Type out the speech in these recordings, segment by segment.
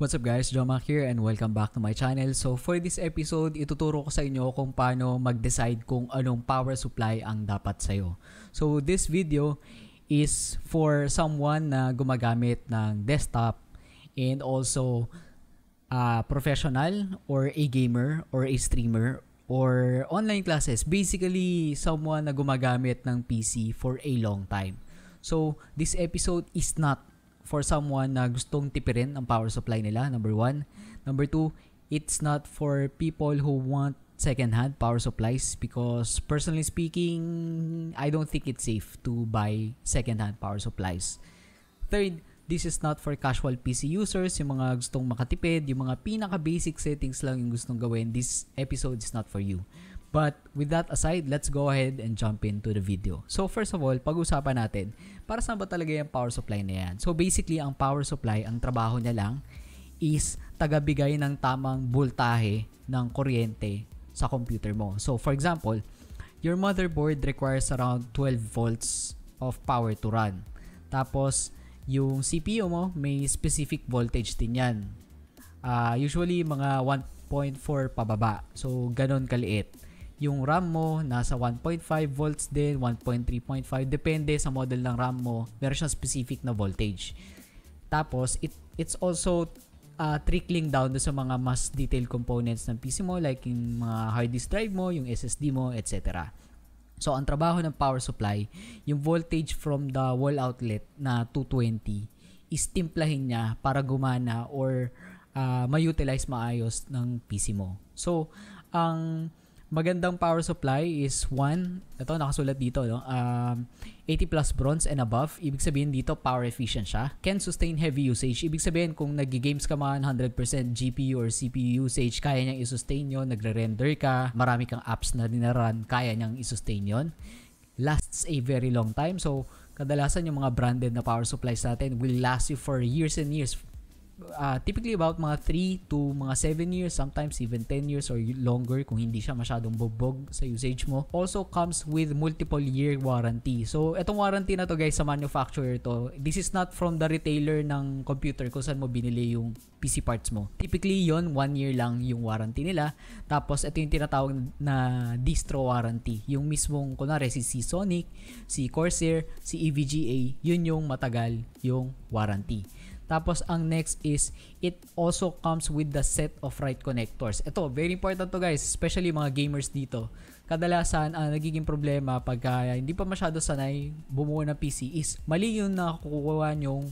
What's up guys, Jomak here and welcome back to my channel. So for this episode, ituturo ko sa inyo kung paano mag-decide kung anong power supply ang dapat sa'yo. So this video is for someone na gumagamit ng desktop and also a professional or a gamer or a streamer or online classes. Basically, someone na gumagamit ng PC for a long time. So this episode is not for someone na gustong tipirin ang power supply nila, number 1. Number 2, it's not for people who want second-hand power supplies because personally speaking, I don't think it's safe to buy second-hand power supplies. Third, this is not for casual PC users, yung mga gustong makatipid, yung mga pinaka-basic settings lang yung gustong gawin. This episode is not for you. But with that aside, let's go ahead and jump into the video. So first of all, pag-usapan natin, para saan ba talaga yung power supply na yan? So basically, ang power supply, ang trabaho niya lang is tagabigay ng tamang voltahe ng kuryente sa computer mo. So for example, your motherboard requires around 12 volts of power to run. Tapos, yung CPU mo, may specific voltage din yan. Usually, mga 1.4 pababa. So, ganon kaliit. Yung RAM mo, nasa 1.5 volts din, 1.3.5. Depende sa model ng RAM mo. Meron siyang specific na voltage. Tapos, it's also trickling down sa mga mas detailed components ng PC mo like yung mga hard disk drive mo, yung SSD mo, etc. So, ang trabaho ng power supply, yung voltage from the wall outlet na 220 is timplahin niya para gumana or ma-utilize maayos ng PC mo. So, ang magandang power supply is 1, ito nakasulat dito, no? 80 plus bronze and above. Ibig sabihin dito, power efficient siya. Can sustain heavy usage. Ibig sabihin, kung nag-games ka man 100% GPU or CPU usage, kaya niyang i-sustain yun. Nagre-render ka, marami kang apps na dinarun, kaya niyang i-sustain yun. Lasts a very long time. So, kadalasan yung mga branded na power supplies natin will last you for years and years. Typically about mga 3 to mga 7 years, sometimes even 10 years or longer kung hindi siya masyadong bobog sa usage mo. Also comes with multiple year warranty. So, etong warranty na to guys sa manufacturer to, this is not from the retailer ng computer kung saan mo binili yung PC parts mo. Typically yon 1 year lang yung warranty nila. Tapos, ito yung tinatawag na distro warranty. Yung mismong, kunwari si Sonic, si Corsair, si EVGA, yun yung matagal yung warranty. Tapos, ang next is, it also comes with the set of right connectors. Ito, very important to guys, especially mga gamers dito. Kadalasan, ang nagiging problema pagka hindi pa masyado sanay bumuo ng PC is, mali yung nakukuha yung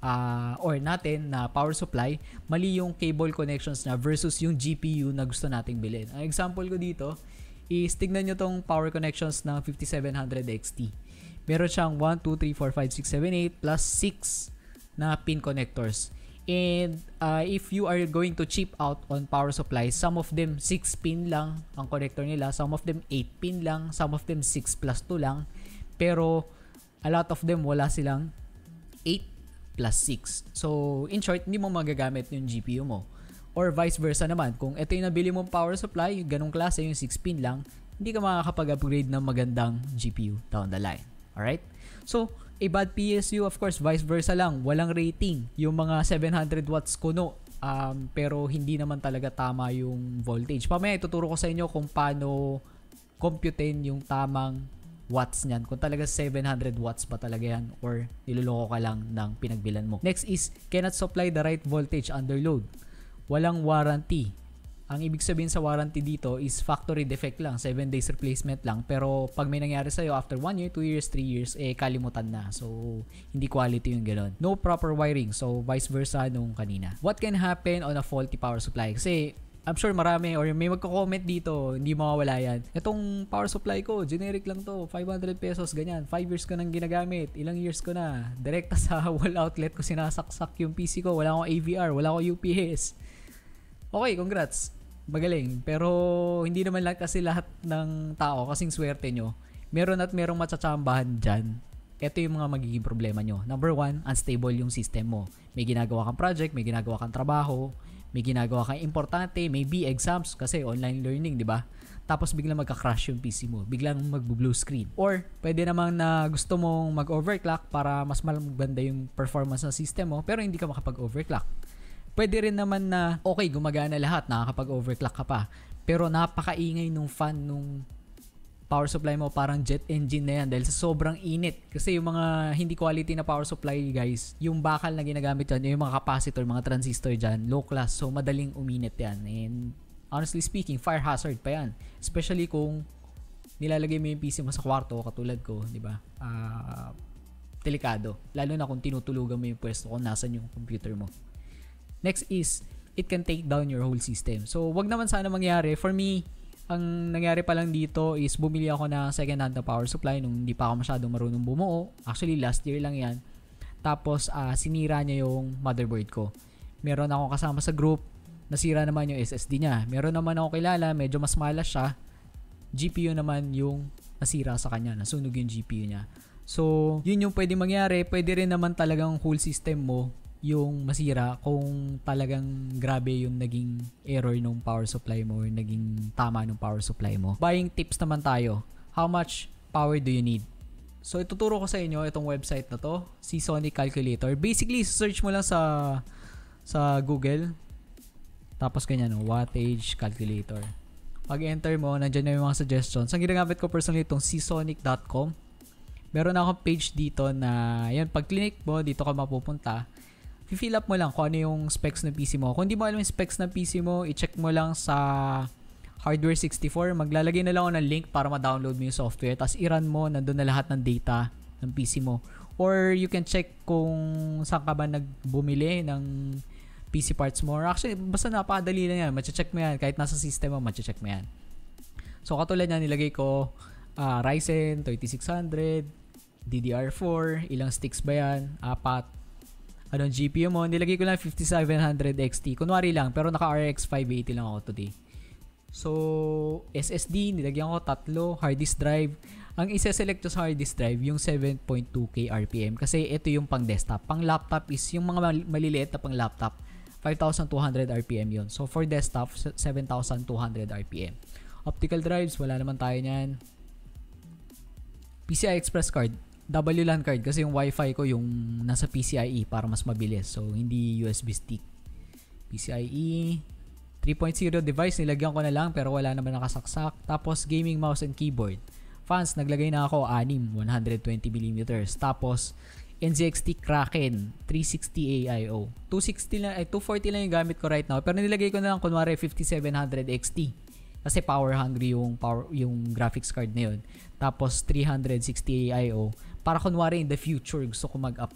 or natin na power supply, mali yung cable connections na versus yung GPU na gusto nating bilhin. Ang example ko dito is, tignan nyo tong power connections ng 5700 XT. Meron siyang 1, 2, 3, 4, 5, 6, 7, 8 plus 6 na pin connectors. And if you are going to cheap out on power supplies, some of them 6 pin lang ang connector nila, some of them 8 pin lang, some of them 6 plus 2 lang, pero a lot of them wala silang 8 plus 6. So in short, hindi mo magagamit yung GPU mo. Or vice versa naman, kung ito yung nabili mong power supply, yung ganong klase, yung 6 pin lang, hindi ka makakapag-upgrade ng magandang GPU down the line. Alright? So, a bad PSU, of course, vice versa lang. Walang rating. Yung mga 700 watts kuno. Pero hindi naman talaga tama yung voltage. Pamaya, ituturo ko sa inyo kung paano computein yung tamang watts niyan. Kung talaga 700 watts ba talaga yan or niloloko ka lang ng pinagbilan mo. Next is, cannot supply the right voltage under load. Walang warranty. Ang ibig sabihin sa warranty dito is factory defect lang, 7 days replacement lang. Pero pag may nangyari sa'yo after 1 year, 2 years, 3 years, kalimutan na. So, hindi quality yung gano'n. No proper wiring. So, vice versa nung kanina. What can happen on a faulty power supply? Kasi, I'm sure marami or may magko-comment dito, hindi mawawala yan. Itong power supply ko, generic lang to, 500 pesos, ganyan. 5 years ko nang ginagamit, ilang years ko na. Direkta sa wall outlet ko sinasaksak yung PC ko. Wala akong AVR, wala akong UPS. Okay, congrats. Magaling. Pero hindi naman lang kasi lahat ng tao, kasing swerte nyo, meron at merong matsatsambahan dyan. Ito yung mga magiging problema nyo. Number 1, unstable yung system mo. May ginagawa kang project, may ginagawa kang trabaho, may ginagawa kang importante, maybe exams kasi online learning, di ba? Tapos biglang magka-crash yung PC mo. Biglang mag-blue screen. Or pwede namang na gusto mong mag-overclock para mas maganda yung performance ng system mo pero hindi ka makapag-overclock. Pwede rin naman na okay, gumagana lahat, nakakapag-overclock ka pa. Pero napakaingay nung fan nung power supply mo, parang jet engine na yan dahil sa sobrang init. Kasi yung mga hindi quality na power supply guys, yung bakal na ginagamit dyan, yung mga capacitor, mga transistor dyan, low class, so madaling uminit yan. And honestly speaking, fire hazard pa yan. Especially kung nilalagay mo yung PC mo sa kwarto, katulad ko, di ba? Delikado. Lalo na kung tinutulugan mo yung pwesto kung nasan yung computer mo. Next is, it can take down your whole system. So, wag naman sana mangyari. For me, ang nangyari pa lang dito is bumili ako ng second hand na power supply nung hindi pa ako masyadong marunong bumuo. Actually, last year lang yan. Tapos, sinira niya yung motherboard ko. Meron ako kasama sa group, nasira naman yung SSD niya. Meron naman ako kilala, medyo mas malas siya. GPU naman yung nasira sa kanya, nasunog yung GPU niya. So, yun yung pwede mangyari. Pwede rin naman talagang whole system mo yung masira kung talagang grabe yung naging error ng power supply mo or naging tama ng power supply mo. Buying tips naman tayo. How much power do you need? So, ituturo ko sa inyo itong website na to, Seasonic Calculator. Basically, search mo lang sa Google. Tapos ganyan, wattage calculator. Pag-enter mo, nandiyan na yung mga suggestions. Ang ginagamit ko personally itong seasonic.com. Meron akong page dito na, yan, pag click mo, dito ka mapupunta. Fill up mo lang kung ano yung specs ng PC mo. Kung hindi mo alam yung specs ng PC mo, i-check mo lang sa Hardware 64. Maglalagay na lang ako ng link para ma-download mo yung software. Tapos i-run mo, nandun na lahat ng data ng PC mo. Or you can check kung saan ka ba nagbumili ng PC parts mo. Or actually, basta napakadali lang yan. Mache-check mo yan. Kahit nasa system mo, mache-check mo yan. So, katulad yan, nilagay ko Ryzen 3600, DDR4, ilang sticks ba yan? 4. Anong GPU mo? Nilagay ko lang 5700 XT. Kunwari lang, pero naka RX 580 lang ako today. So, SSD, nilagyan ko 3, hard disk drive. Ang isa-select ko sa hard disk drive, yung 7.2K RPM. Kasi ito yung pang desktop. Pang laptop is yung mga maliliit na pang laptop. 5,200 RPM yun. So, for desktop, 7,200 RPM. Optical drives, wala naman tayo nyan. PCI Express card. WLAN card kasi yung Wi-Fi ko yung nasa PCIe para mas mabilis. So, hindi USB stick. PCIe 3.0 device, nilagyan ko na lang pero wala naman nakasaksak. Tapos, gaming mouse and keyboard. Fans, naglagay na ako 6, 120mm. Tapos, NZXT Kraken 360 AIO. 240 lang yung gamit ko right now. Pero nilagay ko na lang kunwari 5700 XT. Kasi power hungry yung graphics card na yun. Tapos 360 AIO. Para kunwari in the future gusto ko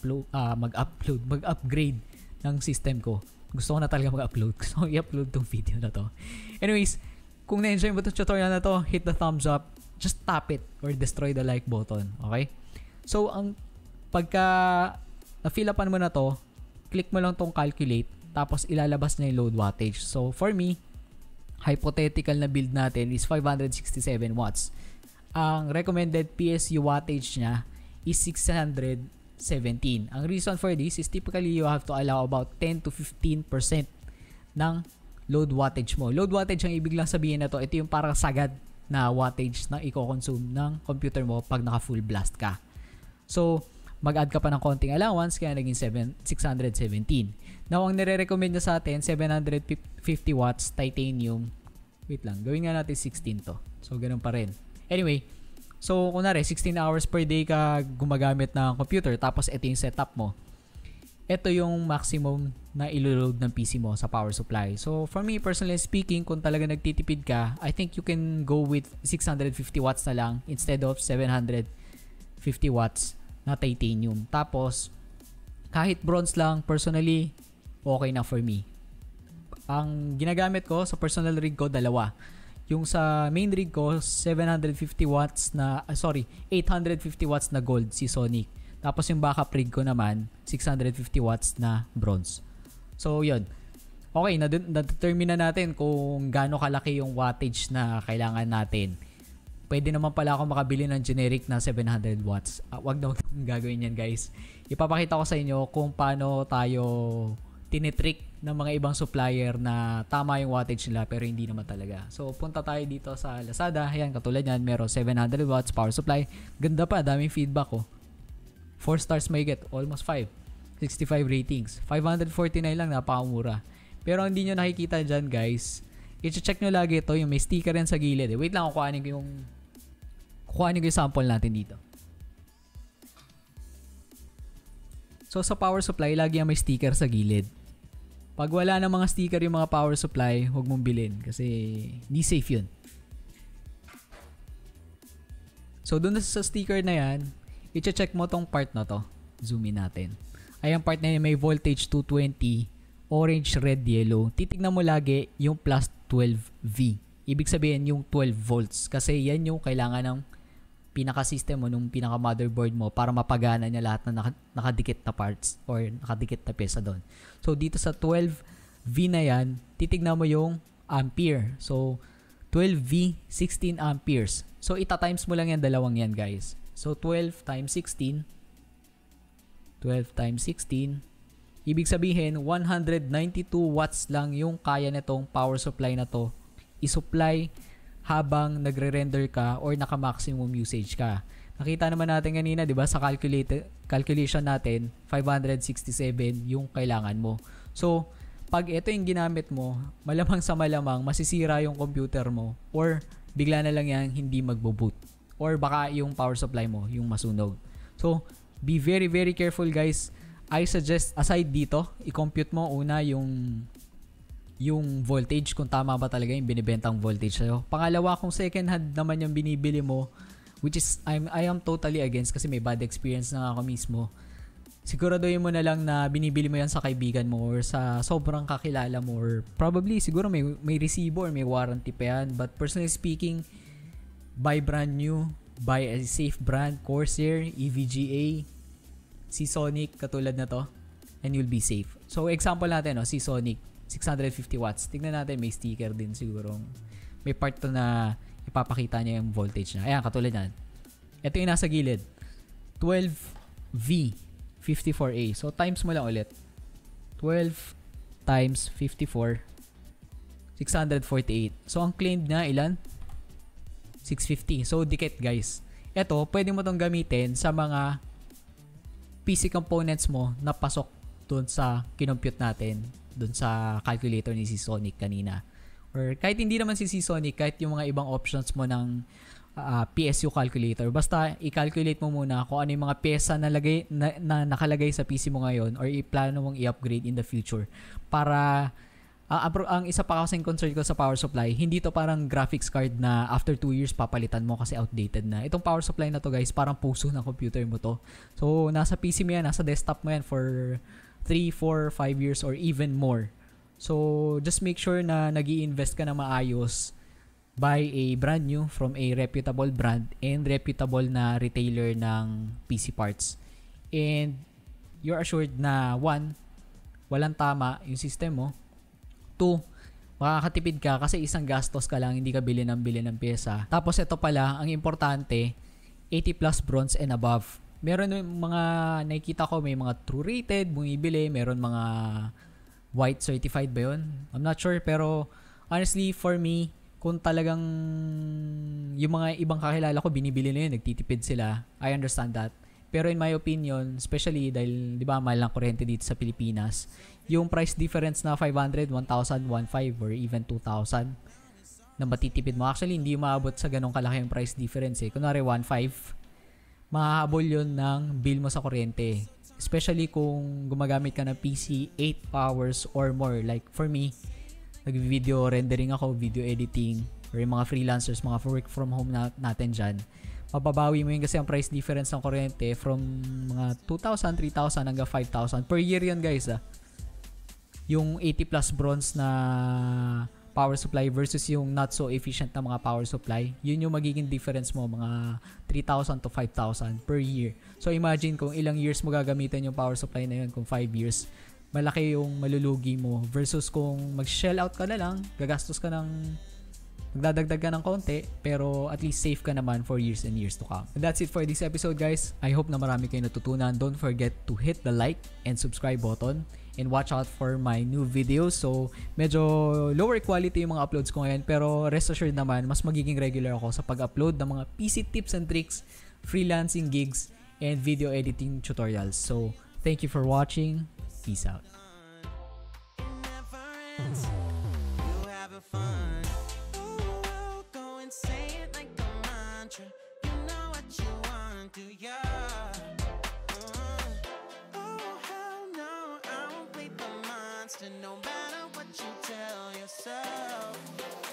mag-upgrade ng system ko. Gusto ko na talaga mag-upload. Gusto ko i-upload tong video na to. Anyways, kung na-enjoy mo itong tutorial na to, hit the thumbs up. Just tap it or destroy the like button. Okay? So, pagka na-fill upan mo na to, click mo lang tong calculate. Tapos ilalabas na yung load wattage. So, for me, hypothetical na build natin is 567 watts. Ang recommended PSU wattage niya is 617. Ang reason for this is typically you have to allow about 10 to 15% ng load wattage mo. Load wattage ang ibig lang sabihin na to, ito yung parang sagad na wattage na i-consume ng computer mo pag naka full blast ka. So, mag-add ka pa ng konting allowance kaya naging 617. Now, ang nire-recommend na sa atin, 750 watts titanium. Wait lang, gawin nga natin 16 to. So, ganun pa rin. Anyway, so kunwari 16 hours per day ka gumagamit ng computer tapos ito yung setup mo. Ito yung maximum na ilo-load ng PC mo sa power supply. So, for me, personally speaking, kung talaga nagtitipid ka, I think you can go with 650 watts na lang instead of 750 watts na titanium. Tapos, kahit bronze lang, personally, okay na for me. Ang ginagamit ko sa personal rig ko, dalawa. Yung sa main rig ko, 850 watts na gold, Seasonic. Tapos yung backup rig ko naman, 650 watts na bronze. So, yun. Okay, na-determine na natin kung gaano kalaki yung wattage na kailangan natin. Pwede naman pala ako makabili ng generic na 700 watts. Wag na gagawin yan, guys. Ipapakita ko sa inyo kung paano tayo tinitrick ng mga ibang supplier na tama yung wattage nila pero hindi naman talaga. So, punta tayo dito sa Lazada. Ayan, katulad yan, meron 700 watts power supply. Ganda pa, daming feedback oh. 4 stars may get, almost 5. 65 ratings. 549 lang, napakamura. Pero hindi nyo nakikita dyan guys, i-check nyo lagi ito, yung may sticker yan sa gilid. Wait lang, kukuhanin ko yung sample natin dito. So sa power supply, lagi yung may sticker sa gilid. Pag wala na mga sticker yung mga power supply, huwag mong bilhin kasi hindi safe yun. So dun sa sticker na yan, i-check mo tong part na to. Zoom in natin. Ay, ang part na yun may voltage 220, orange, red, yellow. Titignan mo lagi yung plus 12V. Ibig sabihin yung 12 volts. Kasi yan yung kailangan ng pinaka-system mo, nung pinaka-motherboard mo para mapagana niya lahat ng nakadikit na parts or nakadikit na pyesa doon. So dito sa 12V na yan, titignan mo yung ampere. So 12V, 16 amperes. So ita-times mo lang yan dalawang yan guys. So 12 times 16, ibig sabihin 192 watts lang yung kaya nitong power supply na to i-supply habang nagre-render ka or naka-maximum usage ka. Nakita naman natin kanina, 'di ba, sa calculation natin, 567 yung kailangan mo. So, pag ito yung ginamit mo, malamang sa malamang masisira yung computer mo or bigla na lang yan hindi magbo-boot or baka yung power supply mo yung masunog. So, be very very careful guys. I suggest aside dito, i-compute mo una yung voltage kung tama ba talaga yung binibentang voltage sa'yo. Pangalawa, kung second hand naman yung binibili mo, which is I am totally against kasi may bad experience na ako mismo. Siguraduhin mo na lang na binibili mo yan sa kaibigan mo or sa sobrang kakilala mo or probably siguro may resibo or may warranty pa yan. But personally speaking, buy brand new, buy a safe brand, Corsair, EVGA, Seasonic, katulad na to, and you'll be safe. So example natin, Seasonic, 650 watts. Tignan natin, may sticker din siguro. May part to na ipapakita niya yung voltage niya. Ayan, katulad yan. Ito yung nasa gilid. 12V, 54A. So times mo lang ulit. 12 times 54, 648. So ang claimed na ilan? 650. So dikit guys. Ito, pwede mo tong gamitin sa mga PC components mo na pasok doon sa kinompute natin, doon sa calculator ni Seasonic kanina. Or kahit hindi naman si Seasonic, kahit yung mga ibang options mo ng PSU calculator. Basta i-calculate mo muna kung ano yung mga pyesa na nakalagay sa PC mo ngayon or i-plano mong i-upgrade in the future. Para ang isa pa kasing concern ko sa power supply, hindi to parang graphics card na after 2 years papalitan mo kasi outdated na. Itong power supply na to guys, parang puso ng computer mo to. So nasa PC mo yan, nasa desktop mo yan for 3, 4, 5 years or even more. So just make sure na nag-i-invest ka na maayos. Buy a brand new from a reputable brand and reputable na retailer ng PC parts. And you're assured na 1, walang tama yung system mo. 2, makakatipid ka kasi isang gastos ka lang, hindi ka bili ng pyesa. Tapos ito pala, ang importante, 80 plus bronze and above. Meron mga nakikita ko, may mga true rated, bumibili, meron mga white certified ba yun? I'm not sure, pero honestly, for me, kung talagang yung mga ibang kakilala ko, binibili na yun, nagtitipid sila, I understand that. Pero in my opinion, especially dahil, di ba, mahal ng kuryente dito sa Pilipinas, yung price difference na 500, 1,000, 1,500, or even 2,000 na matitipid mo. Actually, hindi maabot sa ganong kalaki yung price difference eh. Kunwari, 1,500, mahahabol yun ng bill mo sa kuryente. Especially kung gumagamit ka ng PC 8 hours or more. Like for me, nag-video rendering ako, video editing, or yung mga freelancers, mga work from home natin dyan. Mababawi mo yun kasi ang price difference ng kuryente from mga 2,000, 3,000 hanggang 5,000 per year yun guys. Yung 80 plus bronze na power supply versus yung not so efficient na mga power supply, yun yung magiging difference mo, mga 3,000 to 5,000 per year. So imagine kung ilang years mo gagamitin yung power supply na yun, kung 5 years, malaki yung malulugi mo versus kung mag-shell out ka na lang, gagastos ka ng magdadagdag ka ng konti, pero at least safe ka naman for years and years to come. And that's it for this episode guys. I hope na marami kayo natutunan. Don't forget to hit the like and subscribe button and watch out for my new videos. So medyo lower quality yung mga uploads ko ngayon, pero rest assured naman mas magiging regular ako sa pag-upload ng mga PC tips and tricks, freelancing gigs, and video editing tutorials. So thank you for watching. Peace out. to ya. Oh, hell no, I won't plead the monster no matter what you tell yourself.